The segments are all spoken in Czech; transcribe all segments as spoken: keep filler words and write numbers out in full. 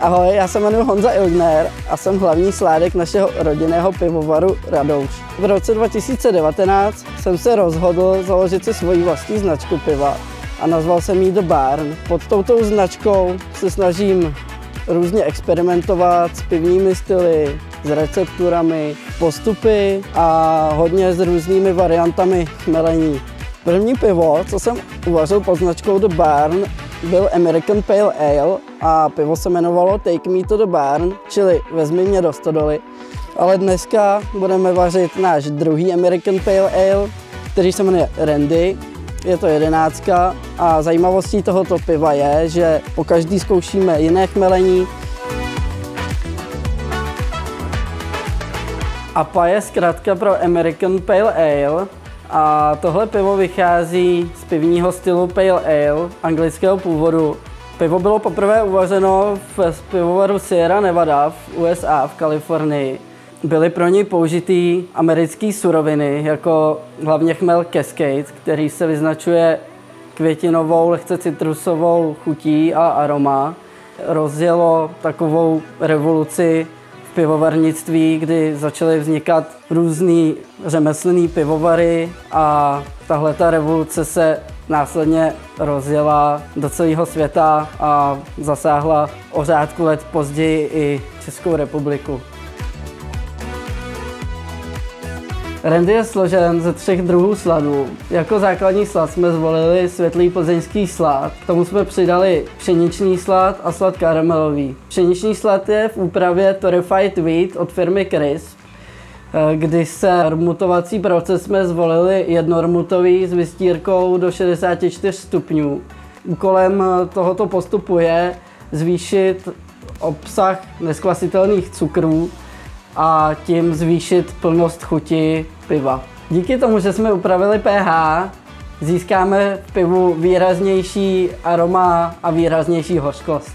Ahoj, já se jmenuji Honza Ilgner a jsem hlavní sládek našeho rodinného pivovaru Radouš. V roce dva tisíce devatenáct jsem se rozhodl založit si svoji vlastní značku piva a nazval jsem ji The Barn. Pod touto značkou se snažím různě experimentovat s pivními styly, s recepturami, postupy a hodně s různými variantami chmelení. První pivo, co jsem uvařil pod značkou The Barn, byl American Pale Ale a pivo se jmenovalo Take Me to the Barn, čili Vezmi mě do stodoly. Ale dneska budeme vařit náš druhý American Pale Ale, který se jmenuje Randy. Je to jedenáctka a zajímavostí tohoto piva je, že po každý zkoušíme jiné chmelení. A P A je zkrátka pro American Pale Ale. A tohle pivo vychází z pivního stylu Pale Ale, anglického původu. Pivo bylo poprvé uvařeno v pivovaru Sierra Nevada v U S A, v Kalifornii. Byly pro něj použitý americké suroviny, jako hlavně chmel Cascade, který se vyznačuje květinovou, lehce citrusovou chutí a aroma. Rozjelo takovou revoluci v pivovarnictví, kdy začaly vznikat různý řemeslný pivovary a tahle ta revoluce se následně rozjela do celého světa a zasáhla o řádku let později i Českou republiku. Randy je složen ze třech druhů sladu. Jako základní slad jsme zvolili světlý plzeňský slad. K tomu jsme přidali pšeničný slad a slad karamelový. Pšeničný slad je v úpravě Torrefied Wheat od firmy Crisp, kdy se rmutovací proces jsme zvolili jednormutový s vystírkou do šedesáti čtyř stupňů. Úkolem tohoto postupu je zvýšit obsah neskvasitelných cukrů a tím zvýšit plnost chuti piva. Díky tomu, že jsme upravili pH, získáme v pivu výraznější aroma a výraznější hořkost.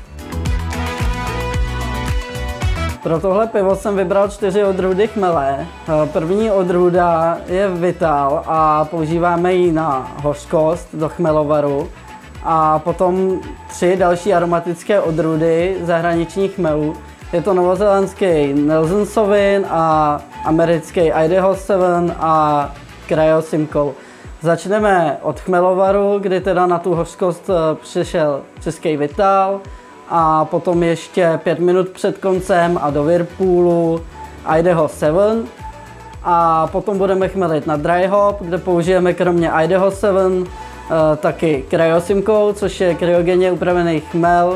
Pro tohle pivo jsem vybral čtyři odrůdy chmele. První odrůda je Vital a používáme ji na hořkost do chmelovaru. A potom tři další aromatické odrůdy zahraničních chmelů. Je to novozélandský Nelson Sauvin a americký Idaho sedm a Cryo Simcoe. Začneme od chmelovaru, kdy teda na tu hořkost přišel český Vital a potom ještě pět minut před koncem a do Whirlpoolu Idaho sedm. A potom budeme chmelit na dry hop, kde použijeme kromě Idaho sedm taky Cryo Simcoe, což je kryogenně upravený chmel,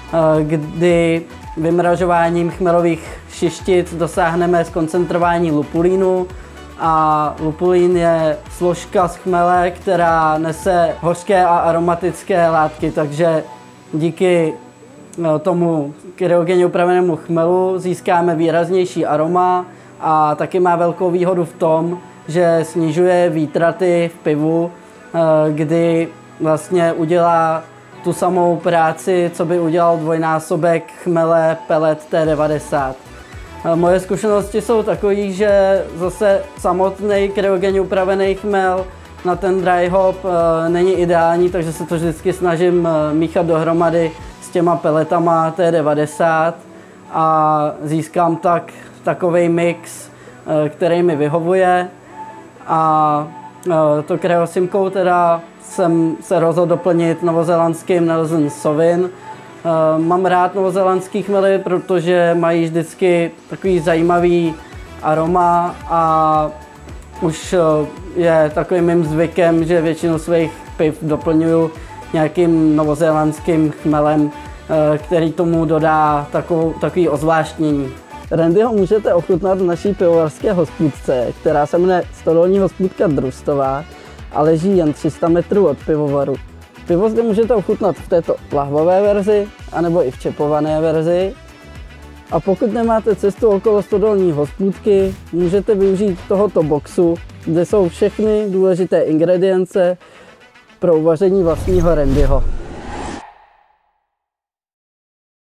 kdy vymražováním chmelových šištic dosáhneme zkoncentrování lupulínu a lupulín je složka z chmele, která nese hořké a aromatické látky, takže díky tomu kryogenně upravenému chmelu získáme výraznější aroma a taky má velkou výhodu v tom, že snižuje výtraty v pivu, kdy vlastně udělá tu samou práci, co by udělal dvojnásobek chmele Pellet T devadesát. Moje zkušenosti jsou takové, že zase samotný kryogenně upravený chmel na ten dry hop není ideální, takže se to vždycky snažím míchat dohromady s těma peletama T devadesát a získám tak takový mix, který mi vyhovuje. A to Cryo Simcoe teda jsem se rozhodl doplnit novozélandským Nelson Sauvin. Mám rád novozélandský chmely, protože mají vždycky takový zajímavý aroma a už je takovým mým zvykem, že většinu svých piv doplňuju nějakým novozélandským chmelem, který tomu dodá takovou, takový ozvláštnění. Randyho můžete ochutnat v naší pivovarské hospůdce, která se jmenuje Stodolní hospůdka Drustová a leží jen tři sta metrů od pivovaru. Pivo zde můžete ochutnat v této lahvové verzi, anebo i v čepované verzi. A pokud nemáte cestu okolo Stodolní hospůdky, můžete využít tohoto boxu, kde jsou všechny důležité ingredience pro uvaření vlastního Randyho.